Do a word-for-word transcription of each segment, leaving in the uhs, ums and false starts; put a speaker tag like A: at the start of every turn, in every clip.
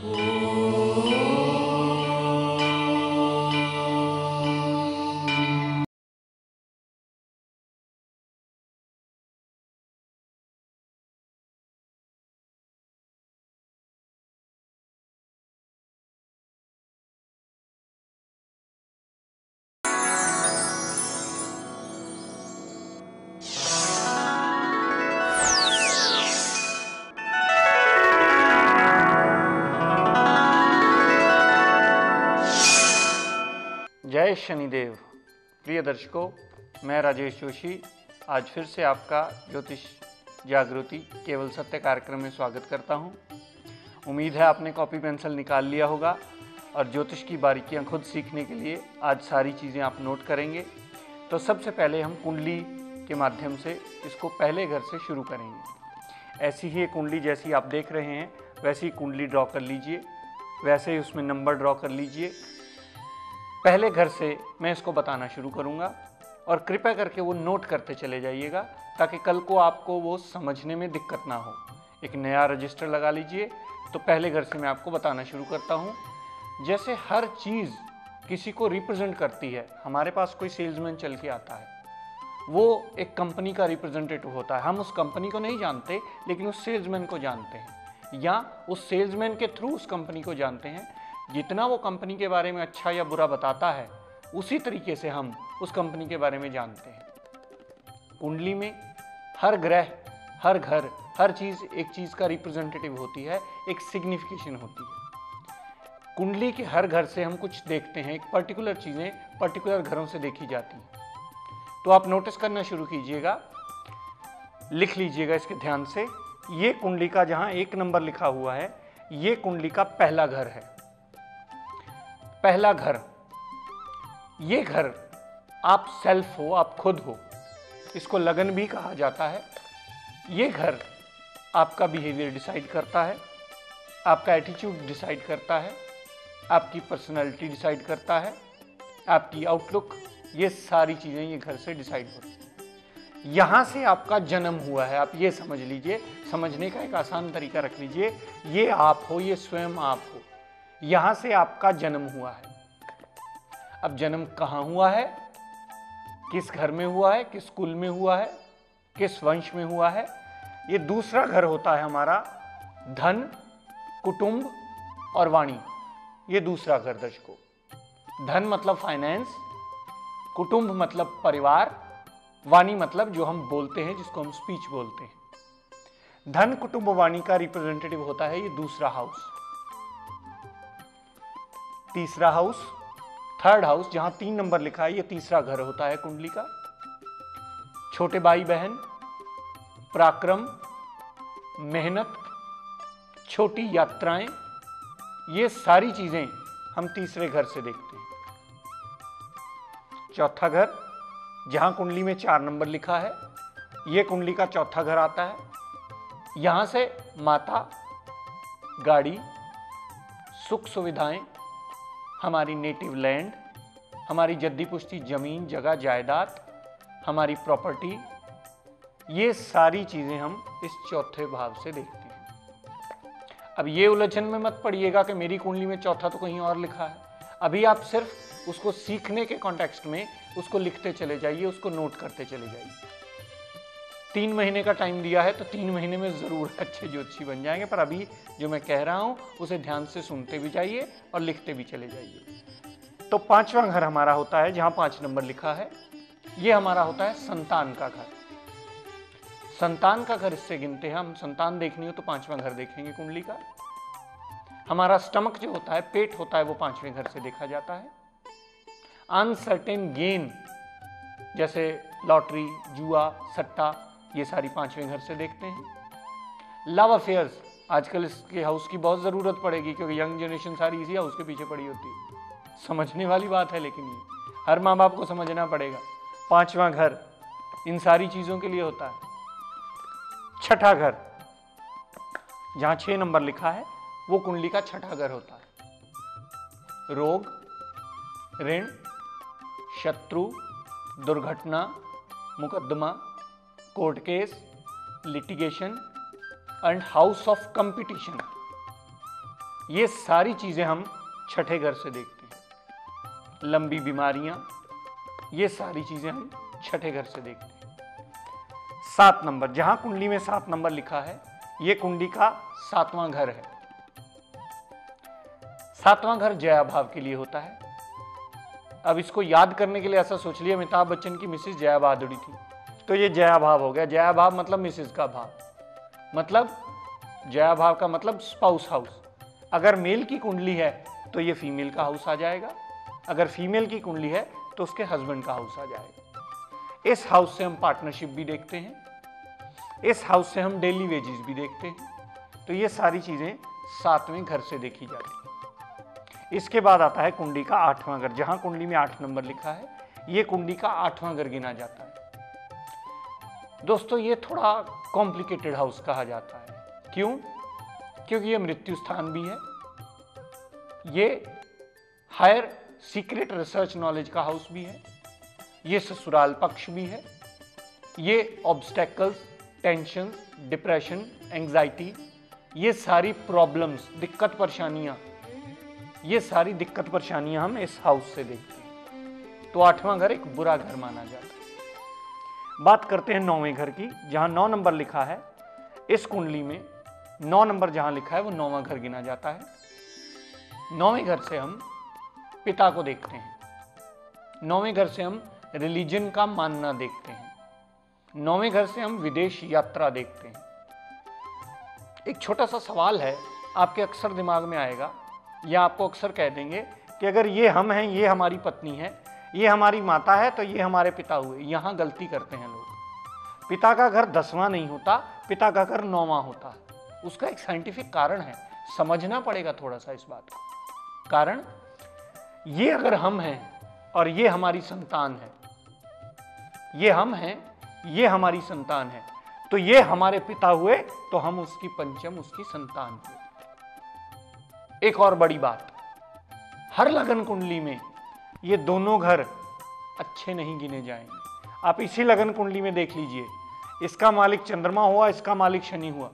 A: जय शनिदेव। प्रिय दर्शकों, मैं राजेश जोशी आज फिर से आपका ज्योतिष जागृति केवल सत्य कार्यक्रम में स्वागत करता हूं। उम्मीद है आपने कॉपी पेंसिल निकाल लिया होगा और ज्योतिष की बारीकियां खुद सीखने के लिए आज सारी चीज़ें आप नोट करेंगे। तो सबसे पहले हम कुंडली के माध्यम से इसको पहले घर से शुरू करेंगे। ऐसी ही एक कुंडली जैसी आप देख रहे हैं वैसी कुंडली ड्रॉ कर लीजिए, वैसे ही उसमें नंबर ड्रॉ कर लीजिए। पहले घर से मैं इसको बताना शुरू करूंगा और कृपया करके वो नोट करते चले जाइएगा ताकि कल को आपको वो समझने में दिक्कत ना हो। एक नया रजिस्टर लगा लीजिए। तो पहले घर से मैं आपको बताना शुरू करता हूँ। जैसे हर चीज़ किसी को रिप्रेजेंट करती है, हमारे पास कोई सेल्समैन चल के आता है, वो एक कंपनी का रिप्रेजेंटेटिव होता है। हम उस कंपनी को नहीं जानते लेकिन उस सेल्समैन को जानते हैं, या उस सेल्समैन के थ्रू उस कंपनी को जानते हैं। जितना वो कंपनी के बारे में अच्छा या बुरा बताता है उसी तरीके से हम उस कंपनी के बारे में जानते हैं। कुंडली में हर ग्रह, हर घर, हर चीज़ एक चीज़ का रिप्रेजेंटेटिव होती है, एक सिग्निफिकेशन होती है। कुंडली के हर घर से हम कुछ देखते हैं, एक पर्टिकुलर चीज़ें पर्टिकुलर घरों से देखी जाती हैं। तो आप नोटिस करना शुरू कीजिएगा, लिख लीजिएगा इसके ध्यान से। ये कुंडली का जहाँ एक नंबर लिखा हुआ है, ये कुंडली का पहला घर है। पहला घर, ये घर आप सेल्फ हो, आप खुद हो, इसको लगन भी कहा जाता है। ये घर आपका बिहेवियर डिसाइड करता है, आपका एटीट्यूड डिसाइड करता है, आपकी पर्सनालिटी डिसाइड करता है, आपकी आउटलुक, ये सारी चीज़ें ये घर से डिसाइड होती हैं। यहाँ से आपका जन्म हुआ है, आप ये समझ लीजिए। समझने का एक आसान तरीका रख लीजिए, ये आप हो, ये स्वयं आप हो। यहां से आपका जन्म हुआ है। अब जन्म कहां हुआ है, किस घर में हुआ है, किस कुल में हुआ है, किस वंश में हुआ है, ये दूसरा घर होता है हमारा। धन, कुटुंब और वाणी, ये दूसरा घर दर्शकों। धन मतलब फाइनेंस, कुटुंब मतलब परिवार, वाणी मतलब जो हम बोलते हैं, जिसको हम स्पीच बोलते हैं। धन, कुटुंब, वाणी का रिप्रेजेंटेटिव होता है ये दूसरा हाउस। तीसरा हाउस, थर्ड हाउस, जहां तीन नंबर लिखा है, ये तीसरा घर होता है कुंडली का। छोटे भाई बहन, पराक्रम, मेहनत, छोटी यात्राएं, ये सारी चीजें हम तीसरे घर से देखते हैं। चौथा घर, जहां कुंडली में चार नंबर लिखा है, ये कुंडली का चौथा घर आता है। यहां से माता, गाड़ी, सुख सुविधाएं, हमारी नेटिव लैंड, हमारी जद्दी पुश्ती जमीन जगह जायदाद, हमारी प्रॉपर्टी, ये सारी चीजें हम इस चौथे भाव से देखते हैं। अब ये उलझन में मत पड़िएगा कि मेरी कुंडली में चौथा तो कहीं और लिखा है। अभी आप सिर्फ उसको सीखने के कॉन्टेक्स्ट में उसको लिखते चले जाइए, उसको नोट करते चले जाइए। तीन महीने का टाइम दिया है तो तीन महीने में जरूर अच्छे ज्योतिषी बन जाएंगे। पर अभी जो मैं कह रहा हूं उसे ध्यान से सुनते भी जाइए और लिखते भी चले जाइए। तो पांचवा घर हमारा होता है, जहां पांच नंबर लिखा है, यह हमारा होता है संतान का घर। संतान का घर इससे गिनते हैं हम, संतान देखनी हो तो पांचवा घर देखेंगे कुंडली का। हमारा स्टमक जो होता है, पेट होता है, वो पांचवें घर से देखा जाता है। अनसर्टेन गेन जैसे लॉटरी, जुआ, सट्टा, ये सारी पांचवें घर से देखते हैं। लव अफेयर्स, आजकल इसके हाउस की बहुत जरूरत पड़ेगी क्योंकि यंग जनरेशन सारी इसी हाउस के पीछे पड़ी होती है। समझने वाली बात है, लेकिन ये हर माँ बाप को समझना पड़ेगा। पांचवा घर इन सारी चीजों के लिए होता है। छठा घर, जहां छह नंबर लिखा है, वो कुंडली का छठा घर होता है। रोग, ऋण, शत्रु, दुर्घटना, मुकदमा, court case, litigation and house of competition. ये सारी चीजें हम छठे घर से देखते हैं। लंबी बीमारियां, ये सारी चीजें हम छठे घर से देखते हैं। सात नंबर, जहां कुंडली में सात नंबर लिखा है, यह कुंडली का सातवां घर है। सातवां घर जया भाव के लिए होता है। अब इसको याद करने के लिए ऐसा सोच लिया अमिताभ बच्चन की मिसेस जया बहादुरी थी, तो ये जया भाव हो गया। जया भाव मतलब मिसेस का भाव, मतलब जया भाव का मतलब स्पाउस हाउस। अगर मेल की कुंडली है तो ये फीमेल का हाउस आ जाएगा, अगर फीमेल की कुंडली है तो उसके हस्बैंड का हाउस आ जाएगा। इस हाउस से हम पार्टनरशिप भी देखते हैं, इस हाउस से हम डेली वेजेस भी देखते हैं। तो ये सारी चीजें सातवें घर से देखी जाती हैं। इसके बाद आता है कुंडली का आठवां घर। जहां कुंडली में आठ नंबर लिखा है, ये कुंडली का आठवां घर गिना जाता है। दोस्तों, ये थोड़ा कॉम्प्लिकेटेड हाउस कहा जाता है। क्यों? क्योंकि ये मृत्यु स्थान भी है, ये हायर सीक्रेट रिसर्च नॉलेज का हाउस भी है, ये ससुराल पक्ष भी है, ये ऑब्स्टेकल्स, टेंशन, डिप्रेशन, एंजाइटी, ये सारी प्रॉब्लम्स, दिक्कत परेशानियां, ये सारी दिक्कत परेशानियां हम इस हाउस से देखते हैं। तो आठवां घर एक बुरा घर माना जाता है। बात करते हैं नौवें घर की। जहां नौ नंबर लिखा है, इस कुंडली में नौ नंबर जहां लिखा है वो नौवां घर गिना जाता है। नौवें घर से हम पिता को देखते हैं। नौवें घर से हम रिलीजन का मानना देखते हैं। नौवें घर से हम विदेश यात्रा देखते हैं। एक छोटा सा सवाल है, आपके अक्सर दिमाग में आएगा, या आपको अक्सर कह देंगे कि अगर ये हम हैं, ये हमारी पत्नी है, ये हमारी माता है, तो ये हमारे पिता हुए। यहां गलती करते हैं लोग। पिता का घर दसवां नहीं होता, पिता का घर नौवां होता है। उसका एक साइंटिफिक कारण है, समझना पड़ेगा थोड़ा सा इस बात को। कारण, ये अगर हम हैं और ये हमारी संतान है, ये हम हैं, ये हमारी संतान है, तो ये हमारे पिता हुए, तो हम उसकी पंचम, उसकी संतान हुए। एक और बड़ी बात, हर लगन कुंडली में ये दोनों घर अच्छे नहीं गिने जाएंगे। आप इसी लगन कुंडली में देख लीजिए, इसका मालिक चंद्रमा हुआ, इसका मालिक शनि हुआ,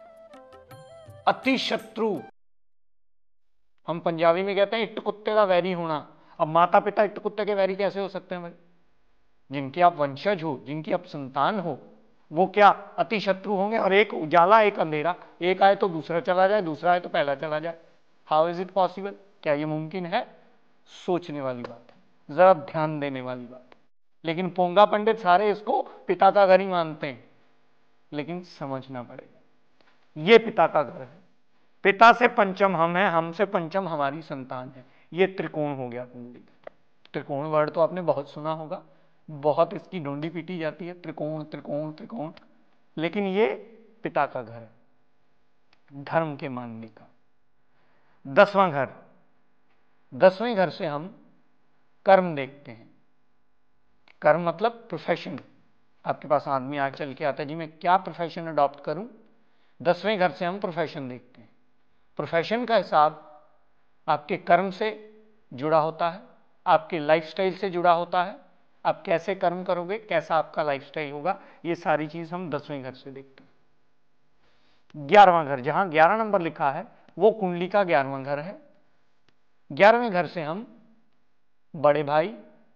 A: अति शत्रु। हम पंजाबी में कहते हैं इट्ट कुत्ते का वैरी होना। अब माता पिता इट्ट कुत्ते के वैरी कैसे हो सकते हैं भाई? जिनके आप वंशज हो, जिनकी आप संतान हो, वो क्या अति शत्रु होंगे? और एक उजाला, एक अंधेरा, एक आए तो दूसरा चला जाए, दूसरा आए तो पहला चला जाए। How is it possible? क्या ये मुमकिन है? सोचने वाली बात है, जरा ध्यान देने वाली बात है। लेकिन पोंगा पंडित सारे इसको पिता का घर ही मानते हैं, लेकिन समझना पड़ेगा, ये पिता का घर है। पिता से पंचम हम हैं, हमसे पंचम हमारी संतान है। ये त्रिकोण हो गया कुंडली। त्रिकोण वर्ड तो आपने बहुत सुना होगा, बहुत इसकी ढूंढी पीटी जाती है, त्रिकोण त्रिकोण त्रिकोण, लेकिन ये पिता का घर है, धर्म के मानने का। दसवां घर, दसवें घर से हम कर्म देखते हैं। कर्म मतलब प्रोफेशन। आपके पास आदमी आगे चल के आता है, जी मैं क्या प्रोफेशन अडॉप्ट करूं? दसवें घर से हम प्रोफेशन देखते हैं। प्रोफेशन का हिसाब आपके कर्म से जुड़ा होता है, आपके लाइफस्टाइल से जुड़ा होता है। आप कैसे कर्म करोगे, कैसा आपका लाइफस्टाइल होगा, ये सारी चीज हम दसवें घर से देखते हैं। ग्यारहवां घर, जहां ग्यारह नंबर लिखा है, वो कुंडली का ग्यारहवां घर है। ग्यारहवें घर से हम बड़े भाई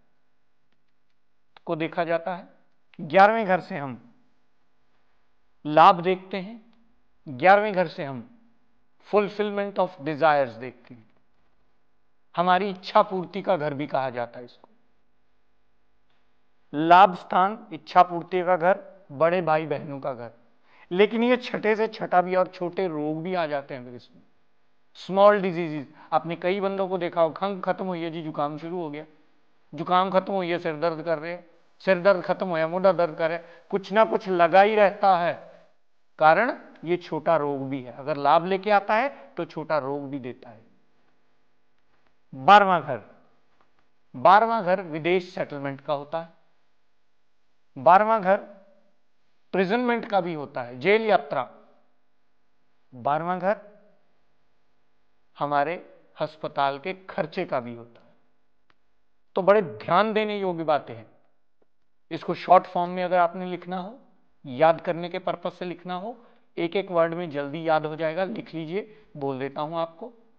A: को देखा जाता है। ग्यारहवें घर से हम लाभ देखते हैं। ग्यारहवें घर से हम फुलफिलमेंट ऑफ डिजायर्स देखते हैं। हमारी इच्छा पूर्ति का घर भी कहा जाता है इसको। लाभ स्थान, इच्छा पूर्ति का घर, बड़े भाई बहनों का घर। लेकिन ये छठे से छठा भी, और छोटे रोग भी आ जाते हैं फिर इसमें। स्मॉल डिजीजेस, आपने कई बंदों को देखा हो, खंघ खत्म हुई है जी, जुकाम शुरू हो गया, जुकाम खत्म हुई है, सिर दर्द कर रहे हैं, सिर दर्द खत्म हुआ, मोटा दर्द कर रहे, कुछ ना कुछ लगा ही रहता है। कारण ये छोटा रोग भी है, अगर लाभ लेके आता है तो छोटा रोग भी देता है। बारहवां घर, बारहवां घर विदेश सेटलमेंट का होता है। बारहवां घर प्रिजनमेंट का भी होता है, जेल यात्रा। बारहवां घर हमारे अस्पताल के खर्चे का भी होता है। तो बड़े ध्यान देने योग्य बातें हैं। इसको शॉर्ट फॉर्म में अगर आपने लिखना हो, याद करने के पर्पज से लिखना हो, एक एक वर्ड में जल्दी याद हो जाएगा। लिख लीजिए, बोल देता हूं आपको।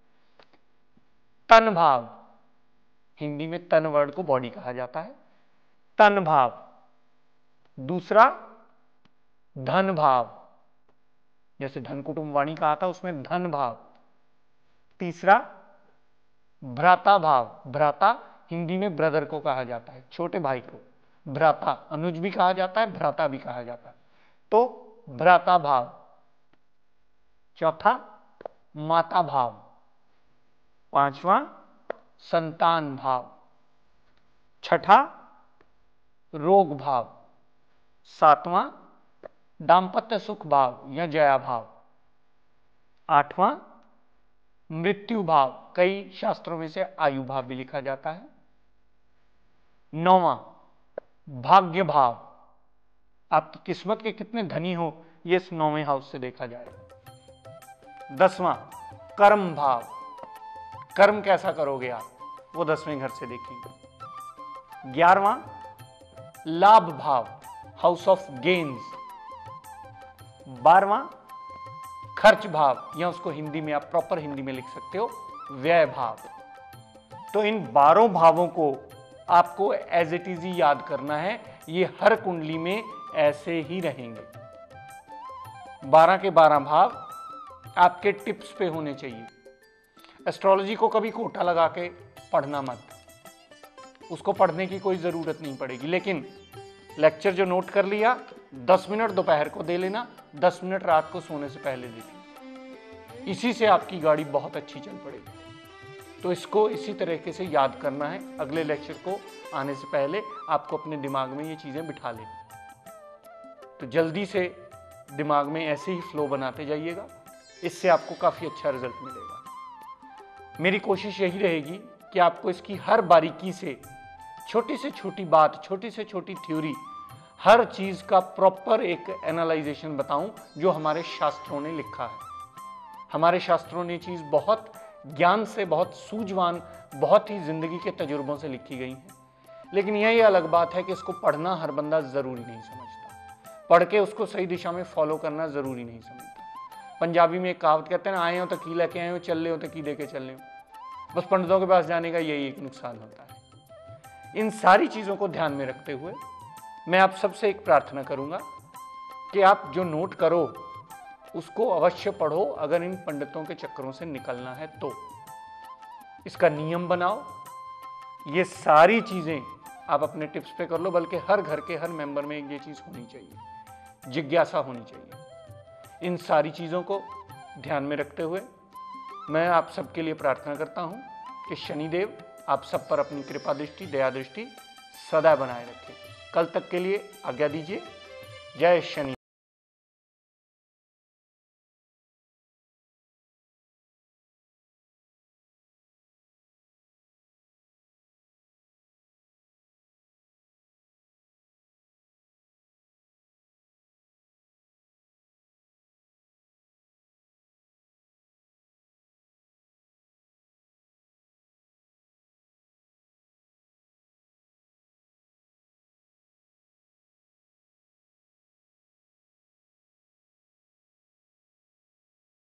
A: तन भाव, हिंदी में तन वर्ड को बॉडी कहा जाता है, तन भाव। दूसरा धन भाव, जैसे धन कुटुंब वाणी कहा था उसमें धन भाव। तीसरा भ्राता भाव, भ्राता हिंदी में ब्रदर को कहा जाता है, छोटे भाई को भ्राता, अनुज भी कहा जाता है, भ्राता भी कहा जाता है, तो भ्राता भाव। चौथा माता भाव। पांचवा संतान भाव। छठा रोग भाव। सातवां दाम्पत्य सुख भाव या जया भाव। आठवां मृत्यु भाव, कई शास्त्रों में से आयु भाव भी लिखा जाता है। नौवां भाग्य भाव, आप किस्मत के कितने धनी हो ये इस नौवें हाउस से देखा जाएगा। दसवां कर्म भाव, कर्म कैसा करोगे आप वो दसवें घर से देखेंगे। ग्यारहवां लाभ भाव, हाउस ऑफ गेन्स। बारहवां खर्च भाव, या उसको हिंदी में आप प्रॉपर हिंदी में लिख सकते हो व्यय भाव। तो इन बारह भावों को आपको एज इट इज याद करना है, ये हर कुंडली में ऐसे ही रहेंगे। बारह के बारह भाव आपके टिप्स पे होने चाहिए। एस्ट्रोलॉजी को कभी कोटा लगा के पढ़ना मत, उसको पढ़ने की कोई जरूरत नहीं पड़ेगी, लेकिन लेक्चर जो नोट कर लिया दस मिनट दोपहर को दे लेना, दस मिनट रात को सोने से पहले दे लेना, इसी से आपकी गाड़ी बहुत अच्छी चल पड़ेगी। तो इसको इसी तरीके से याद करना है। अगले लेक्चर को आने से पहले आपको अपने दिमाग में ये चीजें बिठा लेनी। तो जल्दी से दिमाग में ऐसे ही फ्लो बनाते जाइएगा, इससे आपको काफी अच्छा रिजल्ट मिलेगा। मेरी कोशिश यही रहेगी कि आपको इसकी हर बारीकी से, छोटी से छोटी बात, छोटी से छोटी थ्योरी, हर चीज का प्रॉपर एक एनालाइजेशन बताऊं जो हमारे शास्त्रों ने लिखा है। हमारे शास्त्रों ने चीज बहुत ज्ञान से, बहुत सूझवान, बहुत ही जिंदगी के तजुर्बों से लिखी गई है। लेकिन यही अलग बात है कि इसको पढ़ना हर बंदा जरूरी नहीं समझता, पढ़ के उसको सही दिशा में फॉलो करना जरूरी नहीं समझता। पंजाबी में एक कहावत कहते हैं ना, आए हो तो की लेके आए हो, चल रहे हो तो की दे के चल रहे हो। बस पंडितों के पास जाने का यही एक नुकसान होता है। इन सारी चीजों को ध्यान में रखते हुए मैं आप सबसे एक प्रार्थना करूंगा कि आप जो नोट करो उसको अवश्य पढ़ो, अगर इन पंडितों के चक्करों से निकलना है तो। इसका नियम बनाओ, ये सारी चीजें आप अपने टिप्स पे कर लो, बल्कि हर घर के हर मेंबर में ये चीज होनी चाहिए, जिज्ञासा होनी चाहिए। इन सारी चीजों को ध्यान में रखते हुए मैं आप सबके लिए प्रार्थना करता हूं कि शनिदेव आप सब पर अपनी कृपा दृष्टि, दया दृष्टि सदा बनाए रखें। कल तक के लिए आज्ञा दीजिए। जय शनि।